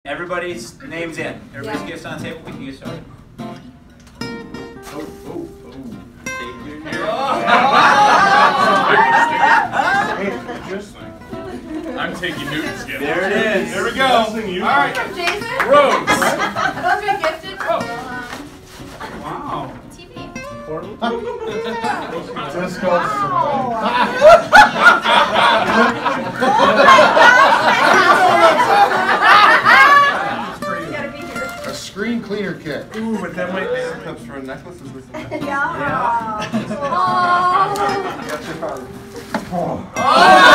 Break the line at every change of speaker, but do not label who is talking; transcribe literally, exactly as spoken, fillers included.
Everybody's name's in. Everybody's
Yeah.
gifts on the table. We can get started.
Oh, oh, oh.
Take your
Just I'm taking Newton's gift.
There it is.
There we go. All right.
From Jason?
Rose.
Those been gifted?
Oh.
Wow.
T V.
Just a screen cleaner kit.
Ooh, but that might make cups for necklaces or something.
Yeah.
Yeah.
Oh.
That's your father.
Oh.